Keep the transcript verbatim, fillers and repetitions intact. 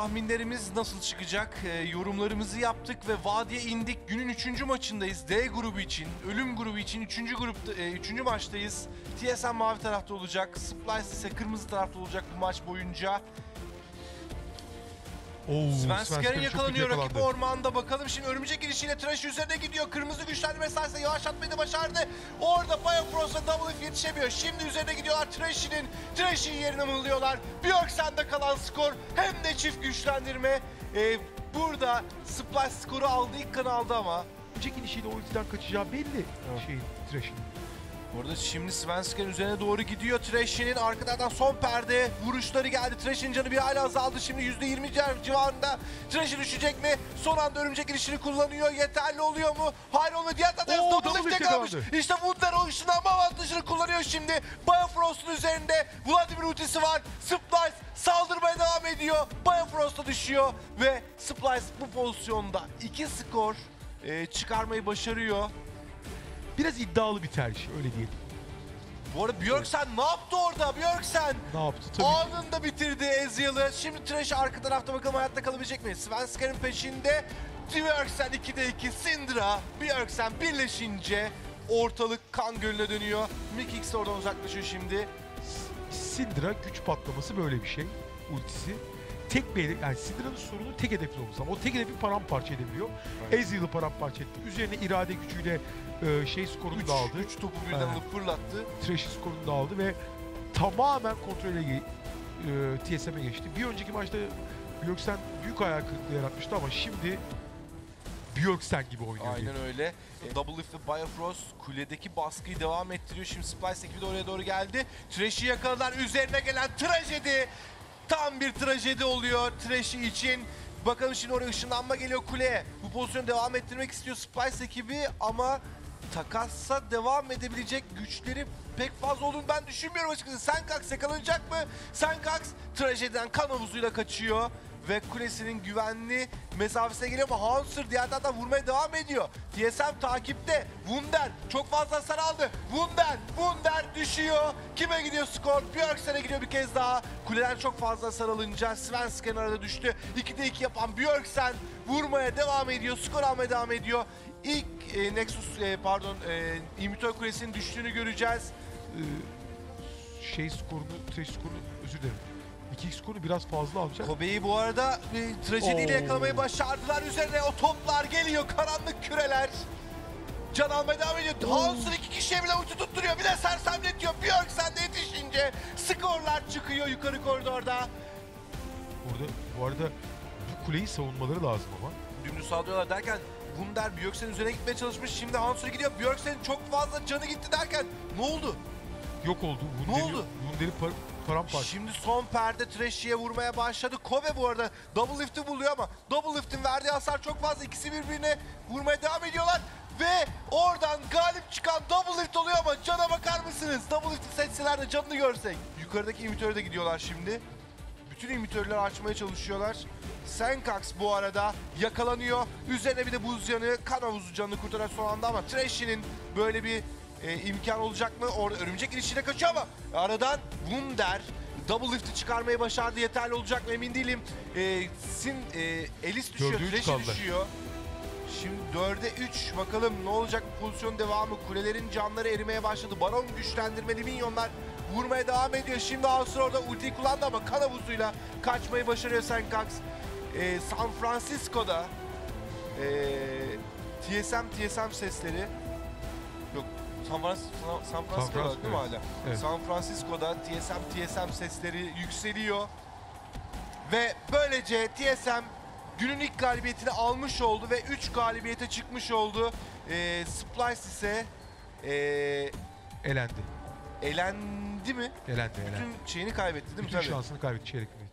tahminlerimiz nasıl çıkacak? E, yorumlarımızı yaptık ve vadiye indik. Günün üçüncü maçındayız. D grubu için, ölüm grubu için üçüncü grupta, e, üçüncü maçtayız. T S M mavi tarafta olacak. Splice ise kırmızı tarafta olacak bu maç boyunca. Svenskeren yakalanıyor rakip ormanda. Bakalım şimdi örümcek girişiyle Trash üzerine gidiyor. Kırmızı güçlendirme sayesinde yavaşlatmayı da başardı. Orada Biofrost'a Double F yetişemiyor. Şimdi üzerine gidiyorlar Trash'in. Trash'in yerine mıhlıyorlar. Bjorksen'de kalan skor hem de çift güçlendirme. Ee, burada Splice skoru aldı, ilk kanı aldı ama. Örümcek girişiyle ultiden kaçacağı belli evet. şeyin, Trash'in. Orada şimdi Svenskeren üzerine doğru gidiyor. Trash'in arkadan son perde vuruşları geldi. Trash'in canı bir hala azaldı. Şimdi yüzde yirmi civarında. Trash'in düşecek mi? Son anda örümcek girişini kullanıyor. Yeterli oluyor mu? Hayır olmuyor. Diğer tarafta double lift'e kalmış. İşte Wunder o ışınlanma avantajını kullanıyor şimdi. Biofrost'un üzerinde Vladimir ultisi var. Splice saldırmaya devam ediyor. Biofrost'a düşüyor ve Splice bu pozisyonda iki skor e, çıkarmayı başarıyor. Biraz iddialı bir tercih, öyle diyelim. Bu arada Bjorksen ne yaptı orada? Bjorksen ne yaptı? Tabii anında ki bitirdi Ezreal'ı. Şimdi Trash arka tarafta, bakalım hayatta kalabilecek mi? Svenskeren'in peşinde. Bjorksen ikide iki, Syndra, Bjorksen birleşince ortalık kan gölüne dönüyor. Mikix de oradan uzaklaşıyor şimdi. Syndra güç patlaması böyle bir şey. Ultisi. Tek bir hedef, yani Syndra'nın sorunu tek hedefli olması ama o tek hedefi paramparça edebiliyor. Evet. Ezreal'ı paramparça etti. Üzerine irade gücüyle e, şey skorunu üç, da aldı. üç topu birden evet. alıp fırlattı. Trash'in skorunu da aldı ve tamamen kontrole e, T S M'e geçti. Bir önceki maçta Bjorksen büyük hayal kırıklığı yaratmıştı ama şimdi Bjorksen gibi oynuyor. Aynen diye. öyle. E, Double Lift ve Biofrost kuledeki baskıyı devam ettiriyor. Şimdi Splice ekibi de oraya doğru geldi. Trash'i yakaladılar. Üzerine gelen trajedi. Tam bir trajedi oluyor Trash'i için. Bakalım şimdi oraya ışınlanma geliyor kuleye. Bu pozisyonu devam ettirmek istiyor Splice ekibi ama takassa devam edebilecek güçleri pek fazla olduğunu ben düşünmüyorum açıkçası. Senkax yakalanacak mı? Senkax trajediden kan havuzuyla kaçıyor ve kulesinin güvenli mesafesine geliyor ama Hanser diğer taraftan vurmaya devam ediyor. T S M takipte. Wunder çok fazla hasar aldı. Wunder, Wunder düşüyor. Kime gidiyor skor? Bjorksen'e gidiyor bir kez daha. Kuleden çok fazla hasar alınca Svenskeren arada düştü. ikide iki yapan Bjorksen vurmaya devam ediyor. Skor almaya devam ediyor. İlk e, Nexus, e, pardon, e, İmitör Kulesi'nin düştüğünü göreceğiz. Ee, şey skorunu, Trash skorunu, özür dilerim. iki x skoru biraz fazla alacak. Kobe'yi bu arada e, trajediyle yakalamayı başardılar. Üzerine o toplar geliyor, karanlık küreler. Can almaya devam ediyor. Hanser iki kişiye bile uçu tutturuyor. Bir de sersemletiyor. Bjorksen de yetişince skorlar çıkıyor yukarı koridorda. Orada, bu arada bu kuleyi savunmaları lazım ama. Dümdüz saldırıyorlar derken Wunder Bjorksen'in üzerine gitmeye çalışmış. Şimdi Hanser gidiyor. Bjorksen'in çok fazla canı gitti derken ne oldu? Yok oldu. Ne oldu? Wunder'i par paramparça. Şimdi son perde Trash'iye vurmaya başladı. Kobe bu arada Double Lift'i buluyor ama Double Lift'in verdiği hasar çok fazla. İkisi birbirine vurmaya devam ediyorlar. Ve oradan galip çıkan Double Lift oluyor ama cana bakar mısınız? Double Lift'i seçseler de canını görsek. Yukarıdaki imitöre de gidiyorlar şimdi. Bütün imitörleri açmaya çalışıyorlar. Senkax bu arada yakalanıyor. Üzerine bir de buz yanı, kan havuzu canını kurtaran son anda ama Trash'in böyle bir e, imkan olacak mı? Orada örümcek girişine kaçıyor ama aradan Wunder Double Lift'i çıkarmayı başardı. Yeterli olacak mı emin değilim. E, Sin, e, Elis düşüyor, Trash düşüyor. Şimdi dörde üç, bakalım ne olacak bu pozisyon devamı. Kulelerin canları erimeye başladı. Baron güçlendirmeli minyonlar vurmaya devam ediyor. Şimdi Hanser orada ultiyi kullandı ama kan havuzuyla kaçmayı başarıyor Senkax. Ee, San Francisco'da ee, T S M T S M sesleri yok. San, Francisco, San Francisco'da San değil mi hala? Evet. San Francisco'da T S M T S M sesleri yükseliyor. Ve böylece T S M günün ilk galibiyetini almış oldu ve üç galibiyete çıkmış oldu. Ee, Splice ise ee, elendi. elendi mi? Elendi, elendi. Bütün şeyini kaybetti değil mi? Bütün Tabii. şansını kaybetti çeyrek finalde.